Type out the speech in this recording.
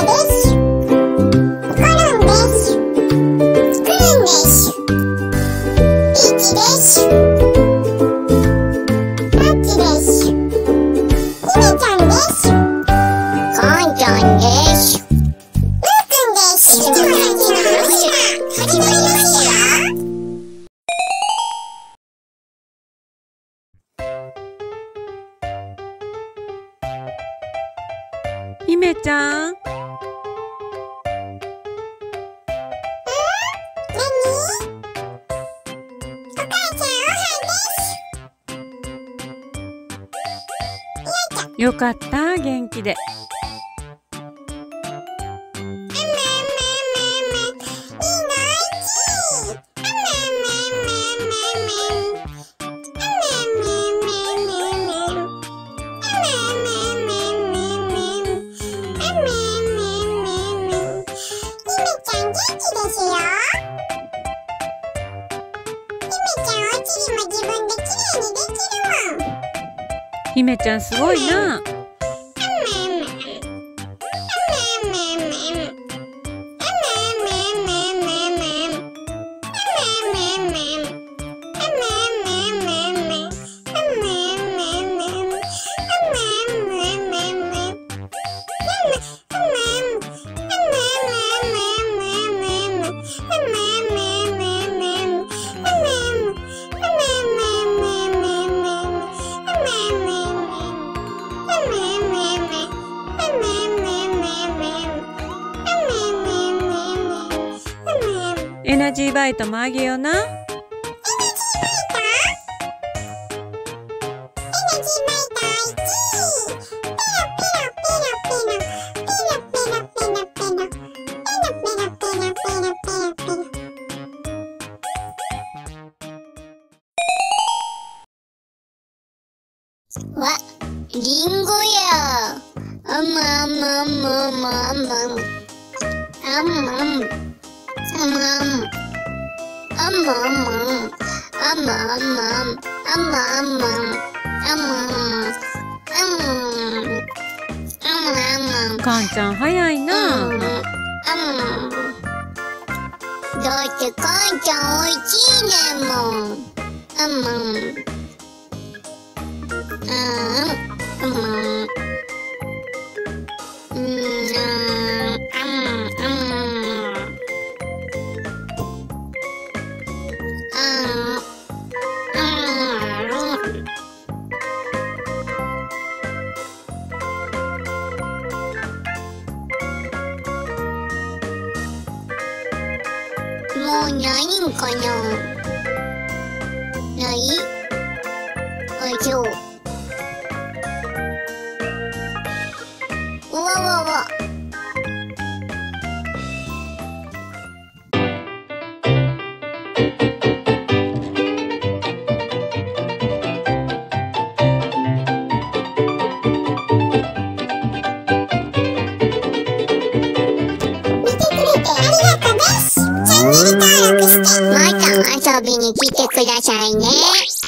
姫ちゃん。よかった、元気で。姫ちゃんすごいな。エナジーバイトもあげよな。 わ、リンゴや。あまあまあまあまあまあ。あんまん。あまん。あまあまん。あまあまん。あまあまん。あまん。 かんちゃん早いな。 だってかんちゃんおいしいねんもん。もうないんかな。ない？あ、そう。うわわわ。また遊びに来てくださいね。